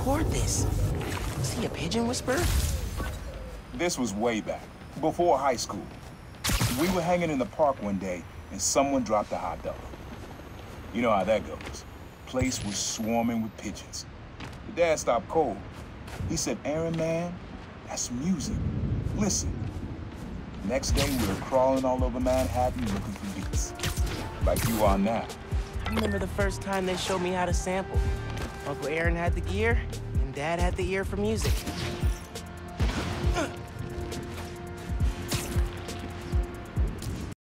record this? Was he a pigeon whisperer? This was way back, before high school. We were hanging in the park one day, and someone dropped a hot dog. You know how that goes. Place was swarming with pigeons. The dad stopped cold. He said, "Aaron, man, that's music. Listen." Next day, we were crawling all over Manhattan looking for beats. Like you are now. I remember the first time they showed me how to sample. Uncle Aaron had the gear, and Dad had the ear for music.